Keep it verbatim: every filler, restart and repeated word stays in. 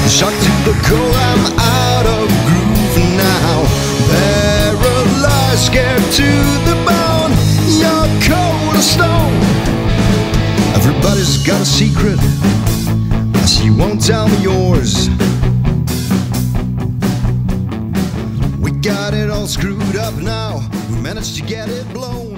Shocked to the core, I'm out of groove now. Paralyzed, scared to the bone. You're cold as stone. Everybody's got a secret, I see you won't tell me yours. We got it all screwed up now, we managed to get it blown.